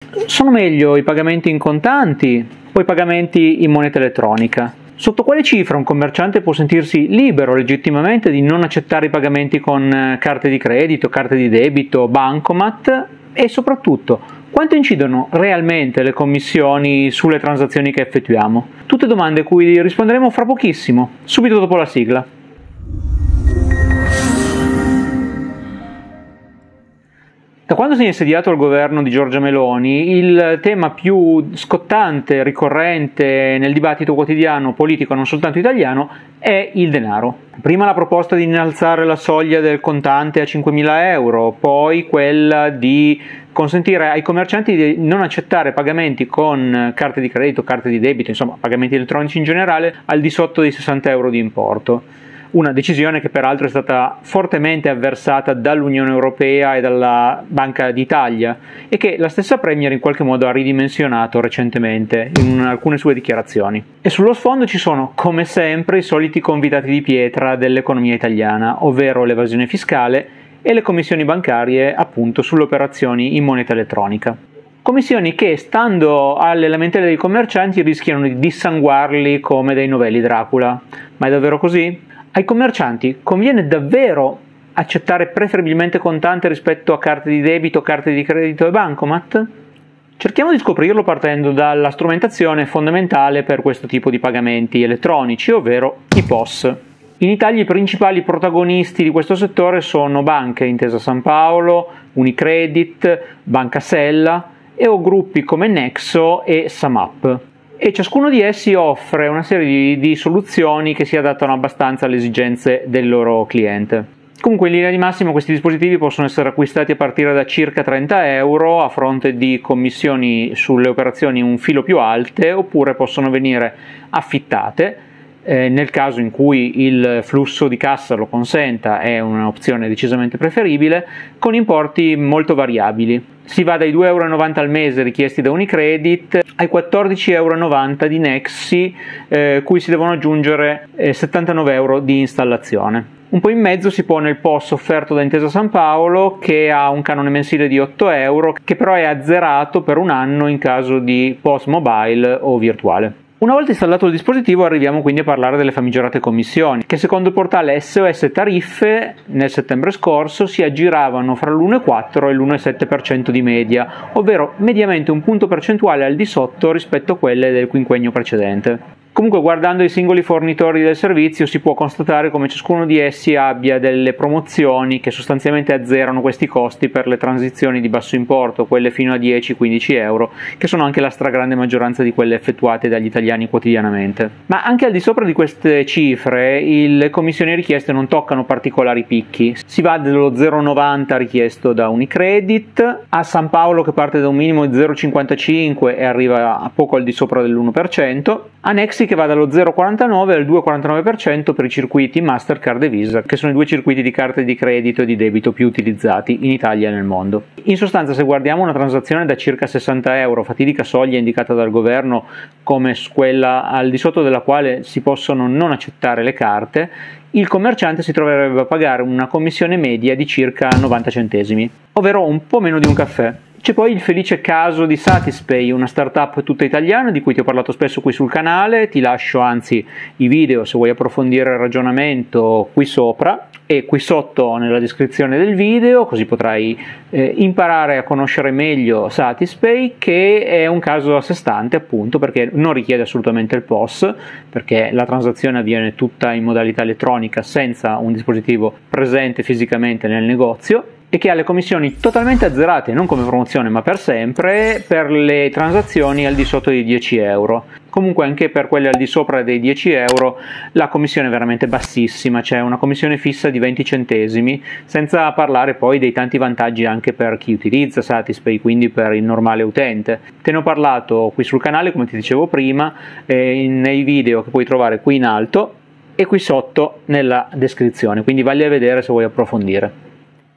Sono meglio i pagamenti in contanti o i pagamenti in moneta elettronica? Sotto quale cifra un commerciante può sentirsi libero legittimamente di non accettare i pagamenti con carte di credito, carte di debito, bancomat? E soprattutto, quanto incidono realmente le commissioni sulle transazioni che effettuiamo? Tutte domande a cui risponderemo fra pochissimo, subito dopo la sigla. Da quando si è insediato il governo di Giorgia Meloni, il tema più scottante, ricorrente nel dibattito quotidiano politico, non soltanto italiano, è il denaro. Prima la proposta di innalzare la soglia del contante a 5.000 euro, poi quella di consentire ai commercianti di non accettare pagamenti con carte di credito, carte di debito, insomma pagamenti elettronici in generale, al di sotto di 60 euro di importo. Una decisione che peraltro è stata fortemente avversata dall'Unione Europea e dalla Banca d'Italia e che la stessa Premier in qualche modo ha ridimensionato recentemente in alcune sue dichiarazioni. E sullo sfondo ci sono, come sempre, i soliti convitati di pietra dell'economia italiana, ovvero l'evasione fiscale e le commissioni bancarie appunto sulle operazioni in moneta elettronica. Commissioni che, stando alle lamentele dei commercianti, rischiano di dissanguarli come dei novelli Dracula. Ma è davvero così? Ai commercianti conviene davvero accettare preferibilmente contante rispetto a carte di debito, carte di credito e bancomat? Cerchiamo di scoprirlo partendo dalla strumentazione fondamentale per questo tipo di pagamenti elettronici, ovvero i POS. In Italia i principali protagonisti di questo settore sono banche, Intesa Sanpaolo, Unicredit, Banca Sella o gruppi come Nexo e Samap. E ciascuno di essi offre una serie di soluzioni che si adattano abbastanza alle esigenze del loro cliente. Comunque in linea di massima questi dispositivi possono essere acquistati a partire da circa 30 euro a fronte di commissioni sulle operazioni un filo più alte, oppure possono venire affittate. Nel caso in cui il flusso di cassa lo consenta è un'opzione decisamente preferibile, con importi molto variabili. Si va dai 2,90 euro al mese richiesti da Unicredit ai 14,90 euro di Nexi, cui si devono aggiungere 79 euro di installazione. Un po' in mezzo si pone il POS offerto da Intesa Sanpaolo, che ha un canone mensile di 8 euro, che però è azzerato per un anno in caso di POS mobile o virtuale. Una volta installato il dispositivo arriviamo quindi a parlare delle famigerate commissioni, che secondo il portale SOS Tariffe nel settembre scorso si aggiravano fra l'1,4 e l'1,7% di media, ovvero mediamente un punto percentuale al di sotto rispetto a quelle del quinquennio precedente. Comunque, guardando i singoli fornitori del servizio si può constatare come ciascuno di essi abbia delle promozioni che sostanzialmente azzerano questi costi per le transizioni di basso importo, quelle fino a 10-15 euro, che sono anche la stragrande maggioranza di quelle effettuate dagli italiani quotidianamente. Ma anche al di sopra di queste cifre le commissioni richieste non toccano particolari picchi. Si va dallo 0,90 richiesto da Unicredit a San Paolo, che parte da un minimo di 0,55 e arriva a poco al di sopra dell'1%, a Nexi che va dallo 0,49 al 2,49% per i circuiti Mastercard e Visa, che sono i due circuiti di carte di credito e di debito più utilizzati in Italia e nel mondo. In sostanza, se guardiamo una transazione da circa 60 euro, fatidica soglia indicata dal governo come quella al di sotto della quale si possono non accettare le carte, il commerciante si troverebbe a pagare una commissione media di circa 90 centesimi, ovvero un po' meno di un caffè. C'è poi il felice caso di Satispay, una startup tutta italiana di cui ti ho parlato spesso qui sul canale. Ti lascio anzi i video se vuoi approfondire il ragionamento qui sopra e qui sotto nella descrizione del video, così potrai imparare a conoscere meglio Satispay, che è un caso a sé stante appunto perché non richiede assolutamente il POS, perché la transazione avviene tutta in modalità elettronica senza un dispositivo presente fisicamente nel negozio, e che ha le commissioni totalmente azzerate, non come promozione ma per sempre, per le transazioni al di sotto di 10 euro. Comunque anche per quelle al di sopra dei 10 euro la commissione è veramente bassissima, c'è una commissione fissa di 20 centesimi, senza parlare poi dei tanti vantaggi anche per chi utilizza Satispay, quindi per il normale utente. Te ne ho parlato qui sul canale, come ti dicevo prima, nei video che puoi trovare qui in alto e qui sotto nella descrizione, quindi valli a vedere se vuoi approfondire.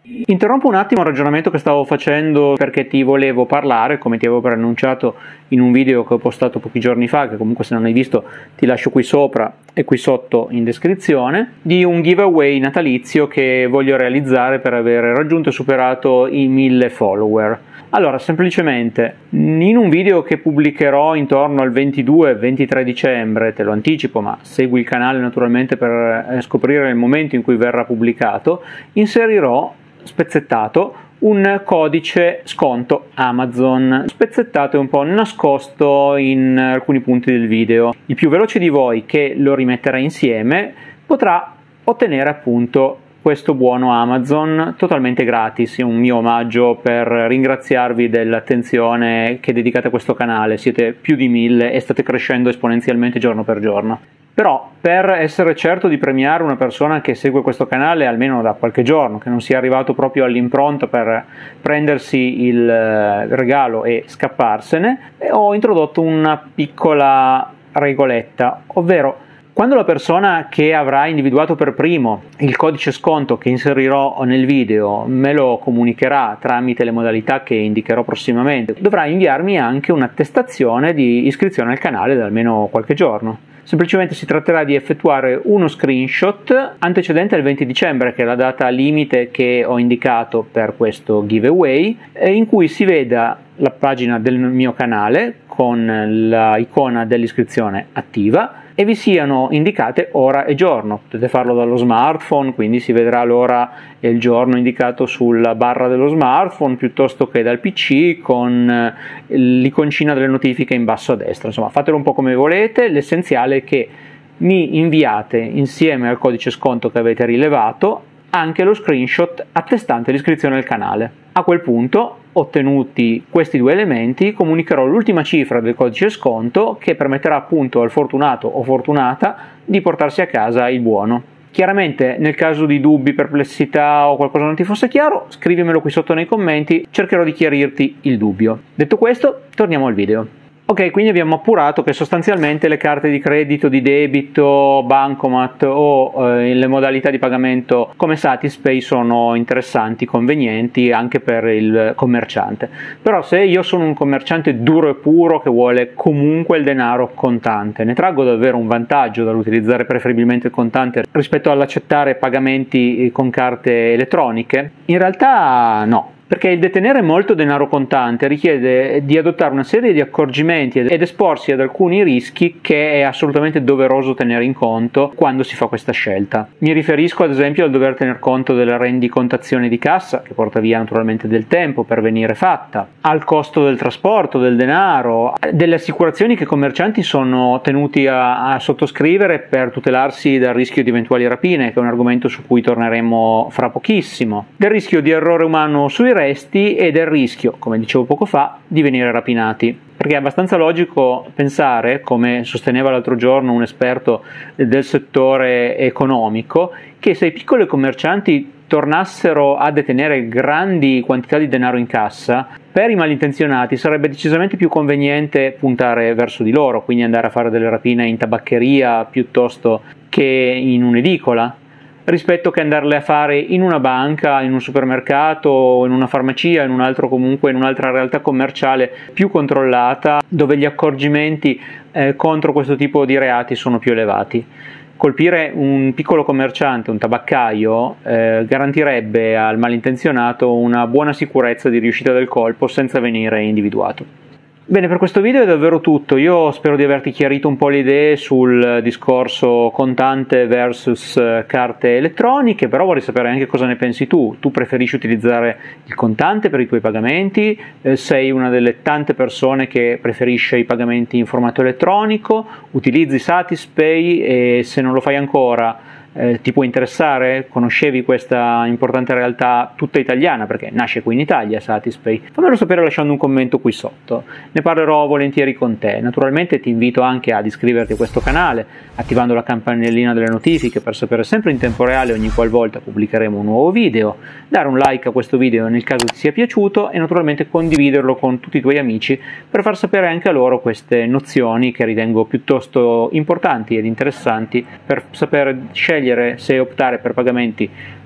Interrompo un attimo il ragionamento che stavo facendo perché ti volevo parlare, come ti avevo preannunciato in un video che ho postato pochi giorni fa, che comunque se non hai visto ti lascio qui sopra e qui sotto in descrizione, di un giveaway natalizio che voglio realizzare per aver raggiunto e superato i 1000 follower. Allora, semplicemente, in un video che pubblicherò intorno al 22-23 dicembre, te lo anticipo, ma segui il canale naturalmente per scoprire il momento in cui verrà pubblicato, inserirò spezzettato un codice sconto Amazon, spezzettato e un po' nascosto in alcuni punti del video. Il più veloce di voi che lo rimetterà insieme potrà ottenere appunto questo buono Amazon totalmente gratis, un mio omaggio per ringraziarvi dell'attenzione che dedicate a questo canale. Siete più di 1000 e state crescendo esponenzialmente giorno per giorno. Però per essere certo di premiare una persona che segue questo canale almeno da qualche giorno, che non sia arrivato proprio all'impronta per prendersi il regalo e scapparsene, ho introdotto una piccola regoletta, ovvero quando la persona che avrà individuato per primo il codice sconto che inserirò nel video me lo comunicherà tramite le modalità che indicherò prossimamente, dovrà inviarmi anche un'attestazione di iscrizione al canale da almeno qualche giorno. Semplicemente si tratterà di effettuare uno screenshot antecedente al 20 dicembre, che è la data limite che ho indicato per questo giveaway, in cui si veda la pagina del mio canale con l'icona dell'iscrizione attiva e vi siano indicate ora e giorno. Potete farlo dallo smartphone, quindi si vedrà l'ora e il giorno indicato sulla barra dello smartphone piuttosto che dal PC con l'iconcina delle notifiche in basso a destra. Insomma, fatelo un po' come volete, l'essenziale è che mi inviate insieme al codice sconto che avete rilevato anche lo screenshot attestante l'iscrizione al canale. A quel punto, ottenuti questi due elementi, comunicherò l'ultima cifra del codice sconto che permetterà appunto al fortunato o fortunata di portarsi a casa il buono. Chiaramente nel caso di dubbi, perplessità o qualcosa non ti fosse chiaro, scrivimelo qui sotto nei commenti, cercherò di chiarirti il dubbio. Detto questo, torniamo al video. Ok, quindi abbiamo appurato che sostanzialmente le carte di credito, di debito, bancomat o le modalità di pagamento come Satispay sono interessanti, convenienti anche per il commerciante. Però se io sono un commerciante duro e puro che vuole comunque il denaro contante, ne traggo davvero un vantaggio dall'utilizzare preferibilmente il contante rispetto all'accettare pagamenti con carte elettroniche? In realtà no. Perché il detenere molto denaro contante richiede di adottare una serie di accorgimenti ed esporsi ad alcuni rischi che è assolutamente doveroso tenere in conto quando si fa questa scelta. Mi riferisco ad esempio al dover tener conto della rendicontazione di cassa, che porta via naturalmente del tempo per venire fatta, al costo del trasporto, del denaro, delle assicurazioni che i commercianti sono tenuti a sottoscrivere per tutelarsi dal rischio di eventuali rapine, che è un argomento su cui torneremo fra pochissimo, del rischio di errore umano sui e del rischio, come dicevo poco fa, di venire rapinati. Perché è abbastanza logico pensare, come sosteneva l'altro giorno un esperto del settore economico, che se i piccoli commercianti tornassero a detenere grandi quantità di denaro in cassa, per i malintenzionati sarebbe decisamente più conveniente puntare verso di loro, quindi andare a fare delle rapine in tabaccheria piuttosto che in un'edicola, rispetto che andarle a fare in una banca, in un supermercato, in una farmacia, in un altro comunque in un'altra realtà commerciale più controllata, dove gli accorgimenti contro questo tipo di reati sono più elevati. Colpire un piccolo commerciante, un tabaccaio, garantirebbe al malintenzionato una buona sicurezza di riuscita del colpo senza venire individuato. Bene, per questo video è davvero tutto. Io spero di averti chiarito un po' le idee sul discorso contante versus carte elettroniche, però vorrei sapere anche cosa ne pensi tu. Tu preferisci utilizzare il contante per i tuoi pagamenti? Sei una delle tante persone che preferisce i pagamenti in formato elettronico? Utilizzi Satispay e se non lo fai ancora ti può interessare? Conoscevi questa importante realtà tutta italiana, perché nasce qui in Italia Satispay? Fammelo sapere lasciando un commento qui sotto, ne parlerò volentieri con te. Naturalmente ti invito anche ad iscriverti a questo canale attivando la campanellina delle notifiche per sapere sempre in tempo reale ogni qualvolta pubblicheremo un nuovo video, dare un like a questo video nel caso ti sia piaciuto e naturalmente condividerlo con tutti i tuoi amici per far sapere anche a loro queste nozioni che ritengo piuttosto importanti ed interessanti per sapere scegliere se optare per pagamenti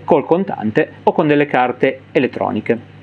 col contante o con delle carte elettroniche.